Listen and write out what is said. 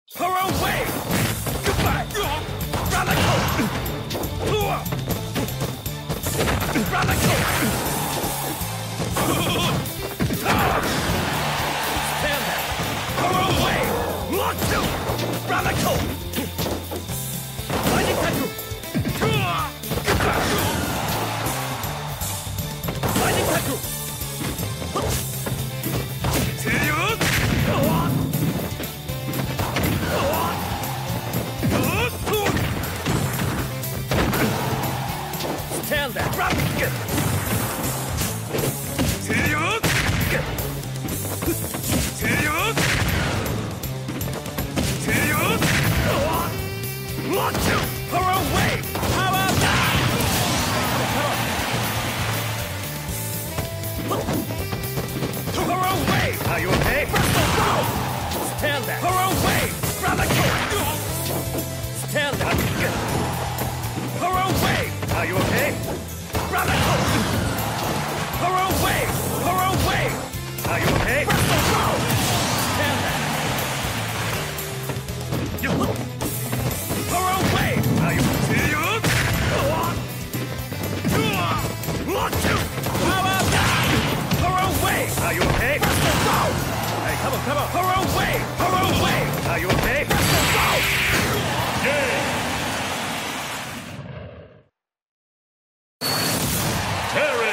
Her own way! Goodbye! Radical! Radical! Stand there! Her own way! Launch you! Radical! Lightning Tattoo! Goodbye! Lightning Tattoo! See you! Go on! Stand there! Drop it! See you! See you! See you! Go on! Launch you! Her own way! How about that? Her own way! Are you okay? Go! Stand there! Her own way! Radical! Stand there! Her own way! Are you okay? Radical! Her own way! Her own way! Are you okay? Go! Stand there! Her own way! Are you... See you? Go on! Launch you! How about that? Her own way! Are you okay? Go! Hey, come on, come on! Her own way! Her own way! Are you okay? Go! Yeah!